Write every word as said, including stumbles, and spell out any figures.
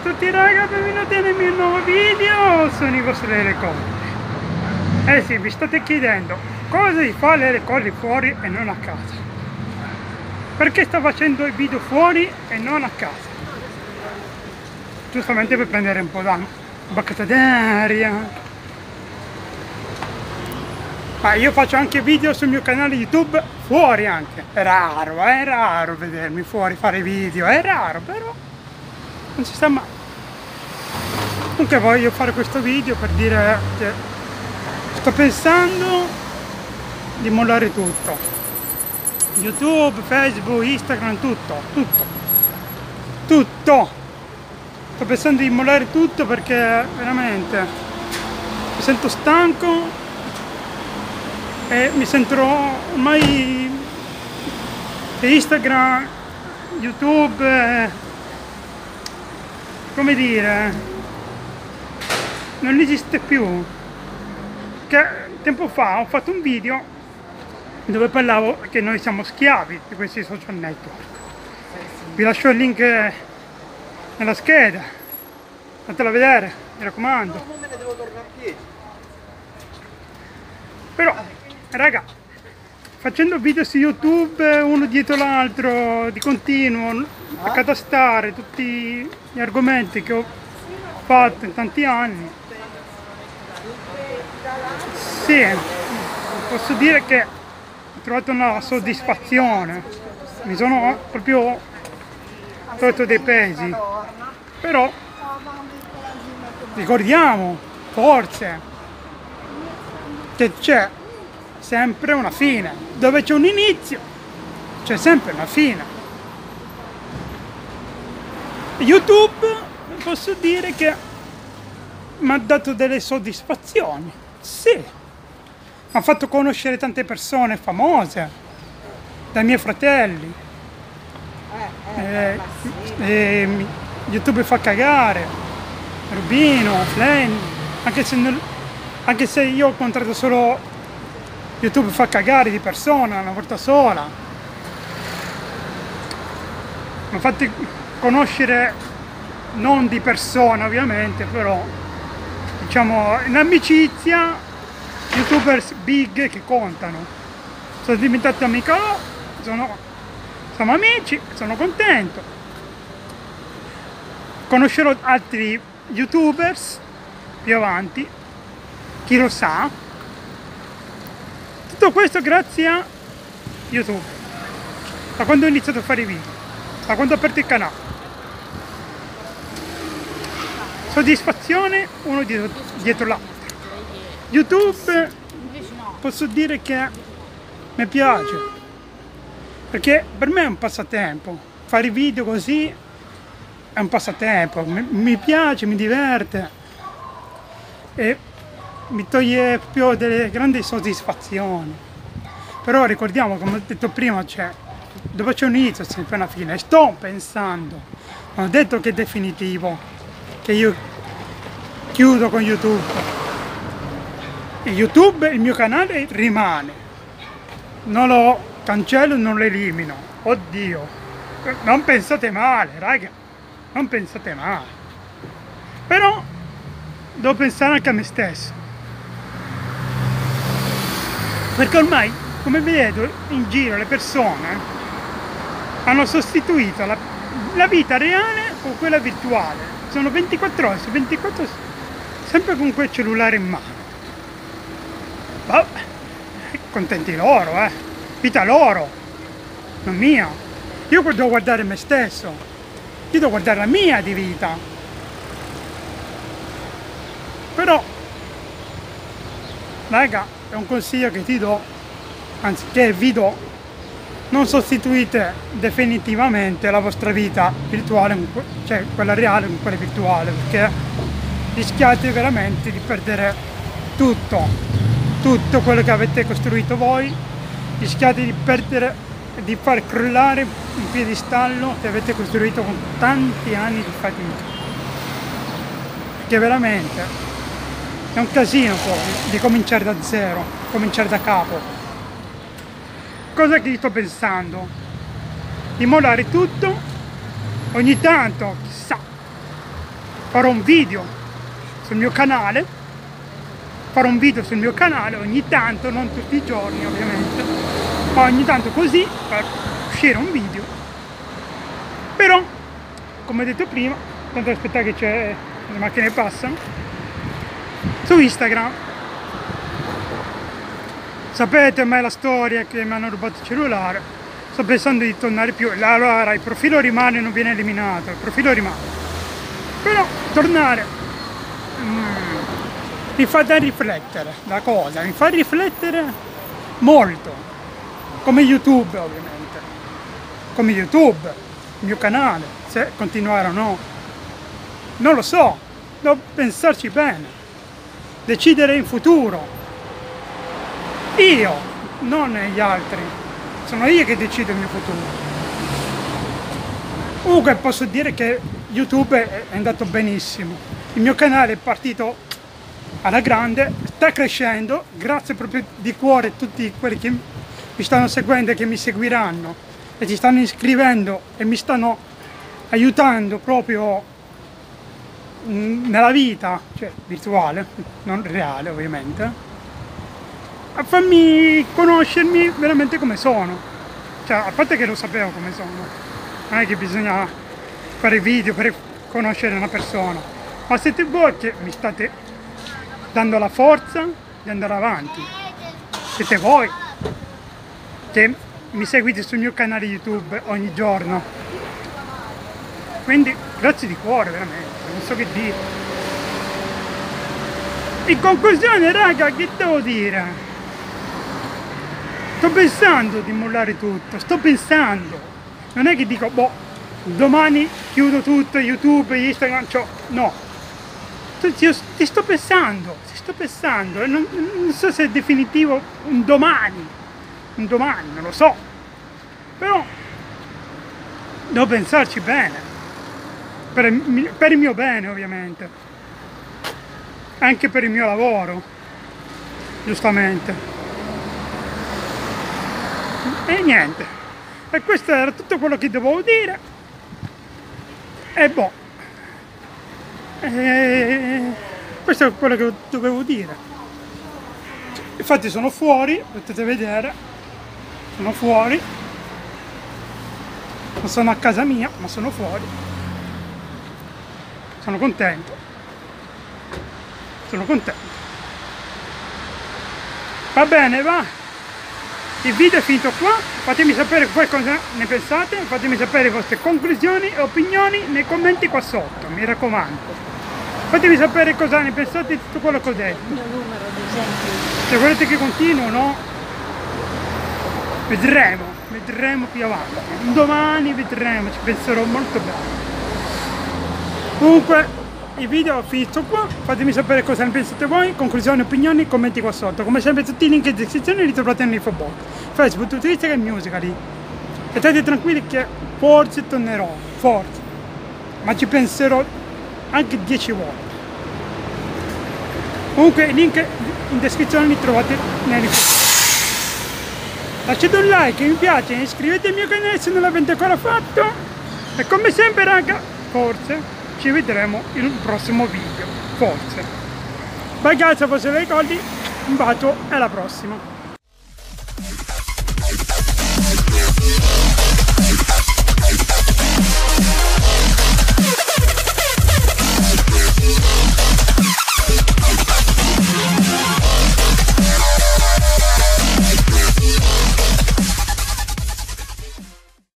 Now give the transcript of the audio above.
tutti raga, benvenuti nel mio nuovo video, sono i vostri Lerecolli. Eh sì, vi state chiedendo cosa si fa Lerecolli fuori e non a casa. Perché sto facendo il video fuori e non a casa? Giustamente per prendere un po' da boccata d'aria. Ma io faccio anche video sul mio canale YouTube fuori anche. È raro, è raro vedermi fuori fare video, è raro, però non si sa mai. Comunque voglio fare questo video per dire che sto pensando di mollare tutto. YouTube, Facebook, Instagram, tutto, tutto. Tutto! Sto pensando di mollare tutto perché veramente mi sento stanco e mi sento ormai Instagram, YouTube, eh, come dire, non esiste più. Che tempo fa ho fatto un video dove parlavo che noi siamo schiavi di questi social network. Vi lascio il link nella scheda, andatela a vedere, mi raccomando. No, me ne devo tornare a piedi. Però, raga, facendo video su YouTube uno dietro l'altro di continuo, a catastare tutti gli argomenti che ho fatto in tanti anni, sì, posso dire che ho trovato una soddisfazione, mi sono proprio tolto dei pesi. Però ricordiamo forse che c'è sempre una fine, dove c'è un inizio c'è sempre una fine. YouTube posso dire che mi ha dato delle soddisfazioni, sì, mi ha fatto conoscere tante persone famose, dai miei fratelli. Eh, eh, YouTube fa cagare, Rubino, Flame, anche se, non, anche se io ho incontrato solo YouTube fa cagare di persona una volta sola. Mi ha fatto conoscere non di persona ovviamente, però diciamo in amicizia YouTubers big che contano. Sono diventato amico, sono siamo amici, sono contento. Conoscerò altri YouTubers più avanti, chi lo sa. Tutto questo grazie a YouTube, da quando ho iniziato a fare i video, da quando ho aperto il canale. Soddisfazione uno dietro, dietro l'altro. YouTube posso dire che mi piace, perché per me è un passatempo, fare video così è un passatempo, mi, mi piace, mi diverte e mi toglie più delle grandi soddisfazioni. Però ricordiamo, come ho detto prima, cioè, dove c'è un inizio c'è sempre una fine. E sto pensando, non ho detto che è definitivo, che io chiudo con YouTube. E YouTube, il mio canale rimane, non lo cancello, non lo elimino. Oddio, non pensate male, raga, non pensate male. Però devo pensare anche a me stesso, perché ormai, come vedo in giro, le persone hanno sostituito la, la vita reale con quella virtuale. Sono ventiquattro ore su ventiquattro sempre con quel cellulare in mano. Oh, contenti loro, eh, vita loro, non mia. Io devo guardare me stesso, io devo guardare la mia di vita. Però raga, è un consiglio che ti do, anzi che vi do: non sostituite definitivamente la vostra vita virtuale, cioè quella reale, con quella virtuale, perché rischiate veramente di perdere tutto, tutto quello che avete costruito voi, rischiate di perdere, di far crollare un piedistallo che avete costruito con tanti anni di fatica, perché veramente è un casino poi di cominciare da zero, cominciare da capo. Cosa che sto pensando? Di mollare tutto, ogni tanto, chissà, farò un video sul mio canale, farò un video sul mio canale ogni tanto, non tutti i giorni ovviamente, ma ogni tanto così per uscire un video. Però, come ho detto prima, tanto aspettate che c'è, le macchine passano, su Instagram, sapete mai la storia che mi hanno rubato il cellulare, sto pensando di tornare più, allora il profilo rimane, non viene eliminato, il profilo rimane. Però tornare mm, mi fa da riflettere la cosa, mi fa riflettere molto, come YouTube ovviamente, come YouTube, il mio canale, se continuare o no, non lo so, devo pensarci bene, decidere in futuro, io, non gli altri, sono io che decido il mio futuro. Comunque posso dire che YouTube è andato benissimo, il mio canale è partito alla grande, sta crescendo, grazie proprio di cuore a tutti quelli che mi stanno seguendo e che mi seguiranno e si stanno iscrivendo e mi stanno aiutando proprio nella vita, cioè virtuale, non reale ovviamente, a farmi conoscermi veramente come sono, cioè a parte che lo sapevo come sono. Non è che bisogna fare video per conoscere una persona, ma siete voi che mi state dando la forza di andare avanti, siete voi che mi seguite sul mio canale YouTube ogni giorno, quindi grazie di cuore veramente, non so che dire. In conclusione raga, che devo dire? Sto pensando di mollare tutto, sto pensando. Non è che dico, boh, domani chiudo tutto, YouTube, Instagram, ciò, no. Io ti sto pensando, ti sto pensando, e non, non so se è definitivo un domani, un domani, non lo so. Però devo pensarci bene, per il, per il mio bene ovviamente, anche per il mio lavoro, giustamente. E niente. E questo era tutto quello che dovevo dire. E boh. E questo è quello che dovevo dire. Infatti sono fuori, potete vedere. Sono fuori. Non sono a casa mia, ma sono fuori. Sono contento. Sono contento. Va bene, va. Il video è finito qua, fatemi sapere voi cosa ne pensate, fatemi sapere le vostre conclusioni e opinioni nei commenti qua sotto, mi raccomando. Fatemi sapere cosa ne pensate di tutto quello che ho detto. Il mio numero, ad esempio. Se volete che continuo o no, vedremo, vedremo più avanti. Un domani vedremo, ci penserò molto bene. Comunque, il video è finito qua, fatemi sapere cosa ne pensate voi, conclusioni, opinioni, commenti qua sotto. Come sempre tutti i link in descrizione li trovate nell'info box, Facebook, Twitter, Instagram e Musical.ly. E state tranquilli che forse tornerò, forse, ma ci penserò anche dieci volte. Comunque i link in descrizione li trovate nell'info box. Lasciate un like, mi piace, iscrivetevi al mio canale se non l'avete ancora fatto. E come sempre raga, forse ci vedremo in un prossimo video, forse. Bye guys, a voi se vi ricordi, un bacio e alla prossima.